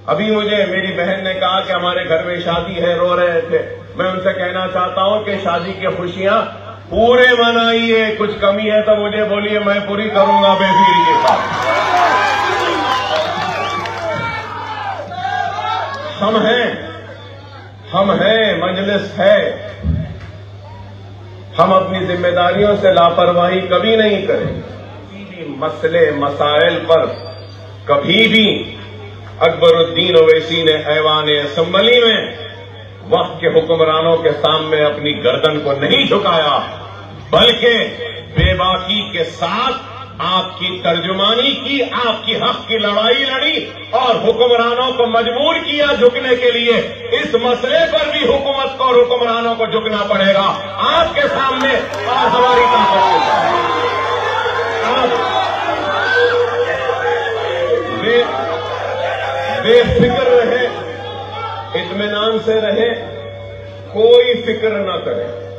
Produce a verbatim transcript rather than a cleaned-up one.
अभी मुझे मेरी बहन ने कहा कि हमारे घर में शादी है, रो रहे थे। मैं उनसे कहना चाहता हूं कि शादी की खुशियां पूरे मनाइए, कुछ कमी है तो मुझे बोलिए, मैं पूरी करूंगा बेफिक्री के साथ। हम हैं, हम हैं, मजलिस है। हम अपनी जिम्मेदारियों से लापरवाही कभी नहीं करेंगे। किसी भी मसले मसाइल पर कभी भी अकबरुद्दीन ओवैसी ने ऐवान असम्बली में वक्त के हुक्मरानों के सामने अपनी गर्दन को नहीं झुकाया, बल्कि बेबाकी के साथ आपकी तर्जुमानी की, आपकी हक की लड़ाई लड़ी और हुक्मरानों को मजबूर किया झुकने के लिए। इस मसले पर भी हुकूमत को और हुक्मरानों को झुकना पड़ेगा आपके सामने और हमारी ताकत के सामने। आप बे, बेफिक्र रहे, इत्मीनान से रहे, कोई फिक्र न करें।